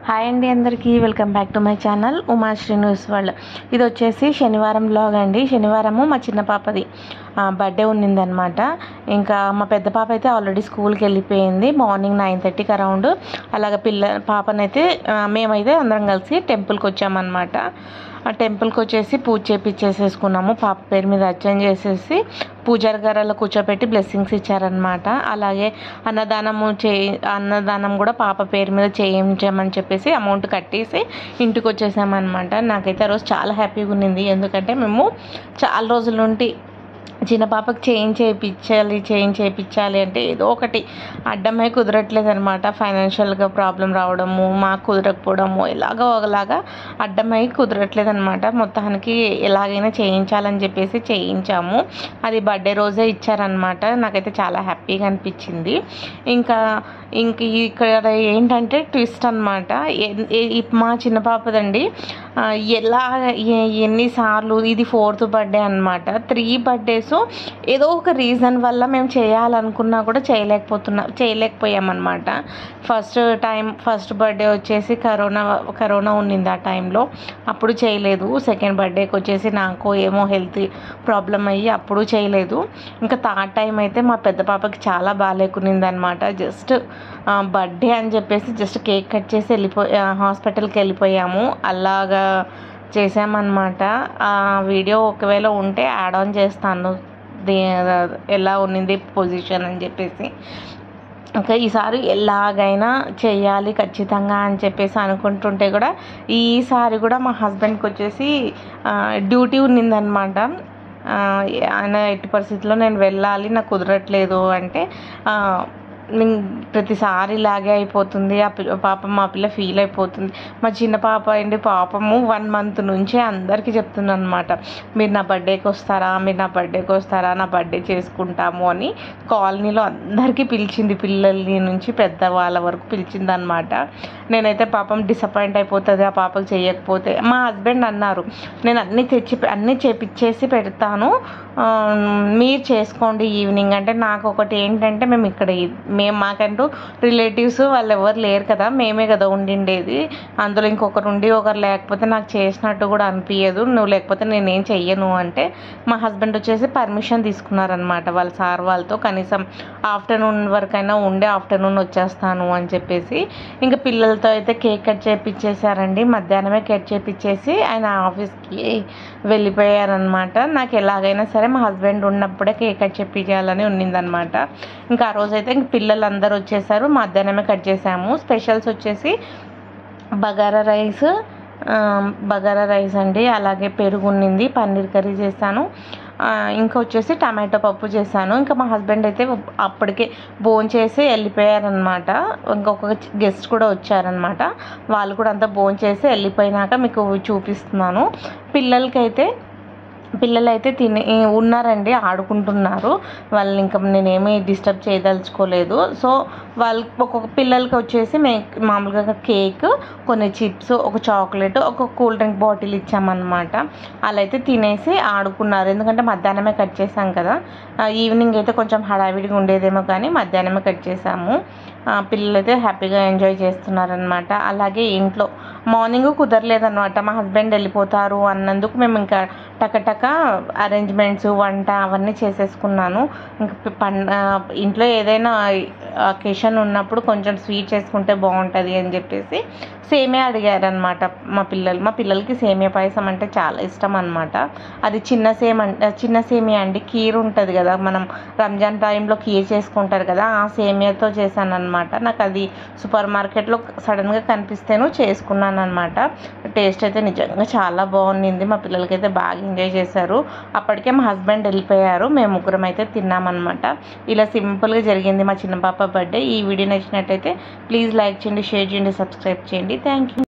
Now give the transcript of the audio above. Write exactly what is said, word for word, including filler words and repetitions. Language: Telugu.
హాయ్ అండి అందరికీ welcome back to my channel Umashri news world. ఇది వచ్చేసి శనివారం బ్లాగ్ అండి. శనివారము మా చిన్న పాపది బర్త్డే ఉన్నిందనమాట. ఇంకా మా పెద్ద పాప అయితే ఆల్రెడీ స్కూల్కి వెళ్ళిపోయింది మార్నింగ్ నైన్ థర్టీకి అరౌండ్. అలాగే పిల్ల పాపనైతే మేమైతే అందరం కలిసి టెంపుల్కి వచ్చామన్నమాట. ఆ టెంపుల్కి వచ్చేసి పూజ చేపించేసేసుకున్నాము. పాప పేరు మీద అర్చన చేసేసి పూజారి గారు కూర్చోబెట్టి బ్లెస్సింగ్స్ ఇచ్చారనమాట. అలాగే అన్నదానము చే అన్నదానం కూడా పాప పేరు మీద చేయించామని చెప్పేసి అమౌంట్ కట్టేసి ఇంటికి వచ్చేసామన్నమాట. నాకైతే ఆ రోజు చాలా హ్యాపీగా ఉన్నింది. ఎందుకంటే మేము చాలా రోజుల నుండి చిన్న పాపకి చేంజ్ చేయించాలి చేంజ్ చేయించాలి అంటే ఏదో ఒకటి అడ్డమై కుదరట్లేదు అనమాట. ఫైనాన్షియల్గా ప్రాబ్లం రావడము, మాకు కుదరకపోవడము, ఇలాగో ఒకలాగా అడ్డమై కుదరట్లేదు అనమాట. మొత్తానికి ఎలాగైనా చేయించాలని చెప్పేసి చేయించాము. అది బర్త్డే రోజే ఇచ్చారనమాట. నాకైతే చాలా హ్యాపీగా అనిపించింది. ఇంకా ఇంక ఇక్కడ ఏంటంటే ట్విస్ట్ అనమాట. మా చిన్న పాపదండి ఎలా ఎన్నిసార్లు ఇది ఫోర్త్ బర్త్డే అనమాట. త్రీ బర్త్డేస్ ఏదో ఒక రీజన్ వల్ల మేము చేయాలనుకున్నా కూడా చేయలేకపోతున్నా చేయలేకపోయామన్నమాట. ఫస్ట్ టైం ఫస్ట్ బర్త్డే వచ్చేసి కరోనా కరోనా ఉన్నింది ఆ టైంలో, అప్పుడు చేయలేదు. సెకండ్ బర్త్డేకి వచ్చేసి నాకు ఏమో హెల్త్ ప్రాబ్లం అయ్యి అప్పుడు చేయలేదు. ఇంకా థర్డ్ టైం అయితే మా పెద్ద పాపకి చాలా బాగాలేకునింది అనమాట. జస్ట్ బర్త్డే అని చెప్పేసి జస్ట్ కేక్ కట్ చేసి వెళ్ళిపో హాస్పిటల్కి వెళ్ళిపోయాము. అలాగా చేసామన్నమాట. ఆ వీడియో ఒకవేళ ఉంటే యాడ్ ఆన్ చేస్తాను ఎలా ఉన్నింది పొజిషన్ అని చెప్పేసి. ఇంకా ఈసారి ఎలాగైనా చేయాలి ఖచ్చితంగా అని చెప్పేసి అనుకుంటుంటే కూడా ఈసారి కూడా మా హస్బెండ్కి వచ్చేసి డ్యూటీ ఉన్నిందనమాట. ఆయన ఎట్టి పరిస్థితుల్లో నేను వెళ్ళాలి, నాకు కుదరట్లేదు అంటే ప్రతిసారి ఇలాగే అయిపోతుంది. ఆ పిల్ల పాపం మా పిల్ల ఫీల్ అయిపోతుంది. మా చిన్న పాప అండి పాపము వన్ మంత్ నుంచే అందరికీ చెప్తున్నాను అనమాట, మీరు నా బర్త్డేకి వస్తారా మీరు నా బర్త్డేకి వస్తారా నా బర్త్డే చేసుకుంటాము అని కాలనీలో అందరికీ పిలిచింది. పిల్లల్ని నుంచి పెద్దవాళ్ళ వరకు పిలిచింది అనమాట. నేనైతే పాపం డిసప్పాయింట్ అయిపోతుంది ఆ పాపకు చేయకపోతే. మా హస్బెండ్ అన్నారు, నేను అన్నీ తెచ్చి అన్నీ చేపిచ్చేసి పెడతాను, మీరు చేసుకోండి ఈవినింగ్ అంటే. నాకు ఒకటి ఏంటంటే మేము ఇక్కడ మేము మాకంటూ రిలేటివ్స్ వాళ్ళు ఎవరు లేరు కదా, మేమే కదా ఉండిండేది. అందులో ఇంకొకరు ఉండి ఒకరు లేకపోతే నాకు చేసినట్టు కూడా అనిపించదు. నువ్వు లేకపోతే నేనేం చెయ్యను అంటే మా హస్బెండ్ వచ్చేసి పర్మిషన్ తీసుకున్నారనమాట వాళ్ళ సార్ వాళ్ళతో. కనీసం ఆఫ్టర్నూన్ వరకైనా ఉండే ఆఫ్టర్నూన్ వచ్చేస్తాను అని చెప్పేసి. ఇంకా పిల్లలతో అయితే కేక్ కట్ చేయించేసారండి. మధ్యాహ్నమే కట్ చేయించేసి ఆయన ఆఫీస్కి వెళ్ళిపోయారనమాట. నాకు ఎలాగైనా సరే మా హస్బెండ్ ఉన్నప్పుడే కేక్ కట్ చేయించాలని ఉన్నిందనమాట. ఇంకా ఆ రోజైతే ఇంక పిల్లలు అందరూ వచ్చేసారు. మధ్యాహ్నమే కట్ చేసాము. స్పెషల్స్ వచ్చేసి బగారా రైస్ బగారా రైస్ అండి, అలాగే పెరుగు ఉన్నింది, పన్నీర్ కర్రీ చేశాను, ఇంకా వచ్చేసి టమాటో పప్పు చేశాను. ఇంకా మా హస్బెండ్ అయితే అప్పటికే భోంచేసి వెళ్ళిపోయారనమాట. ఇంకొక గెస్ట్ కూడా వచ్చారనమాట. వాళ్ళు కూడా అంతా భోంచేసి వెళ్ళిపోయినాక మీకు చూపిస్తున్నాను. పిల్లలకైతే పిల్లలు అయితే తిని ఉన్నారండి, ఆడుకుంటున్నారు. వాళ్ళని ఇంకా నేనేమీ డిస్టర్బ్ చేయదలుచుకోలేదు. సో వాళ్ళకి ఒక్కొక్క పిల్లలకి వచ్చేసి మే మామూలుగా కేక్, కొన్ని చిప్స్, ఒక చాక్లెట్, ఒక కూల్ డ్రింక్ బాటిల్ ఇచ్చామన్నమాట. అలా అయితే తినేసి ఆడుకున్నారు. ఎందుకంటే మధ్యాహ్నమే కట్ చేసాం కదా, ఈవినింగ్ అయితే కొంచెం హడావిడిగా ఉండేదేమో కానీ మధ్యాహ్నమే కట్ చేసాము. పిల్లలు అయితే హ్యాపీగా ఎంజాయ్ చేస్తున్నారనమాట. అలాగే ఇంట్లో మార్నింగ్ కుదరలేదన్నమాట, మా హస్బెండ్ వెళ్ళిపోతారు అన్నందుకు మేము ఇంకా టకటక అరేంజ్మెంట్స్ వంట అవన్నీ చేసేసుకున్నాను. ఇంకా పం ఇంట్లో ఏదైనా అకేషన్ ఉన్నప్పుడు కొంచెం స్వీట్ చేసుకుంటే బాగుంటుంది అని చెప్పేసి సేమియా అడిగారనమాట మా పిల్లలు. మా పిల్లలకి సేమియా పాయసం అంటే చాలా ఇష్టం అనమాట. అది చిన్న సేమ్ చిన్న సేమియా అండి, కీర్ ఉంటుంది కదా, మనం రంజాన్ టైంలో కీర్ చేసుకుంటారు కదా, ఆ సేమియాతో చేశాను అనమాట. నాకు అది సూపర్ మార్కెట్లో సడన్గా కనిపిస్తేను చేసుకున్నాను అనమాట. టేస్ట్ అయితే నిజంగా చాలా బాగుంది. మా పిల్లలకైతే బాగా ఎంజాయ్ చేశారు. అప్పటికే మా హస్బెండ్ వెళ్ళిపోయారు, మేము ముగ్గురం అయితే తిన్నామన్నమాట. ఇలా సింపుల్గా జరిగింది మా చిన్న పాప బర్త్డే. ఈ వీడియో నచ్చినట్టయితే ప్లీజ్ లైక్ చేయండి, షేర్ చేయండి, సబ్స్క్రైబ్ చేయండి. Thank you.